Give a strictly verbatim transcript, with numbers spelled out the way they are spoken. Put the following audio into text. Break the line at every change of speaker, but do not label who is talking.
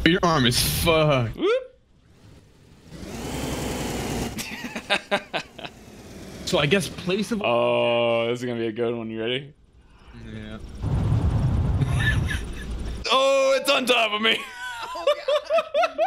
Your arm is fucked. So I guess placeable.
Oh, this is gonna be a good one. You ready?
Yeah.
Oh, it's on top of me.
Oh, God.